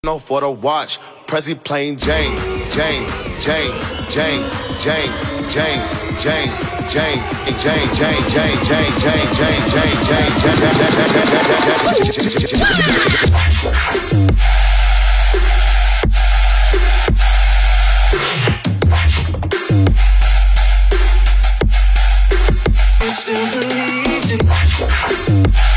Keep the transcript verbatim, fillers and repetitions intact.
no for the watch. Prezi plain Jane, Jane, Jane, Jane, Jane, Jane, Jane, Jane, Jane, Jane, Jane, Jane, Jane, Jane, Jane, Jane, Still believes in